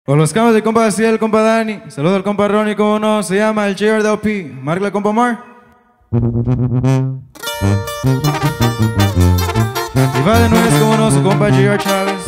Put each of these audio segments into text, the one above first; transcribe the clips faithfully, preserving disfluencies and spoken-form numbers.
Con los camas del compa Ciel, el compa Dani. Saludos al compa Ronnie, como no, se llama el J R D P. Marca el compa Mar. Y va de nuez, como no, su compa J R Chávez.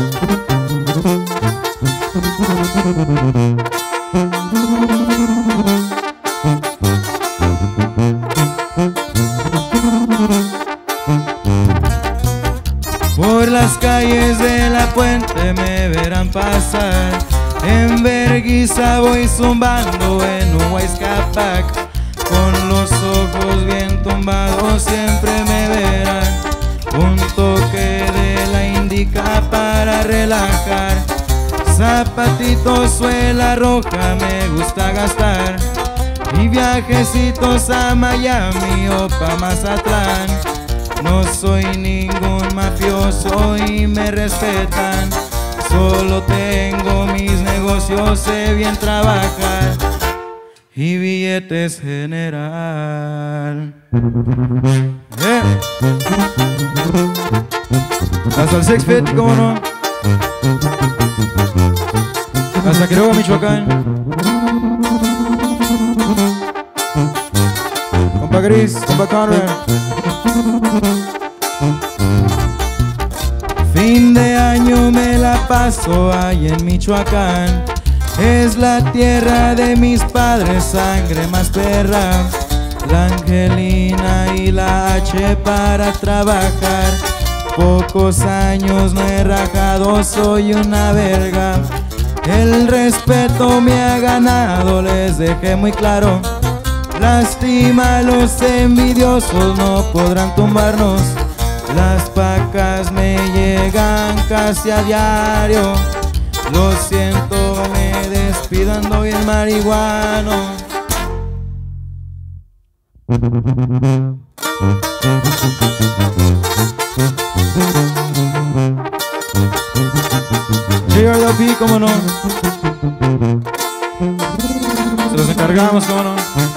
Por las calles de la puente me verán pasar. En vergüenza voy zumbando en un Huaycapac. Con los ojos bien tumbados siempre me verán. Un toque de la indica para relajar. Zapatitos suela roja me gusta gastar. Y viajecitos a Miami o pa' Mazatlán. No soy ningún mafioso y me respetan. Solo tengo mis negocios, sé bien trabajar. Y billetes general. eh. Hasta el Six Feet, ¿cómo no? Hasta Quiroga, Michoacán. Compa Gris, compa Conrad. Fin de año me la paso ahí en Michoacán. Es la tierra de mis padres, sangre más perra. La Angelina y la H para trabajar. Pocos años no he rajado, soy una verga. El respeto me ha ganado, les dejé muy claro. Lástima a los envidiosos, no podrán tumbarnos. Las pacas me llegan casi a diario. Lo siento, me despido, ando bien marihuano. J R D P, cómo no. Se los encargamos, cómo no.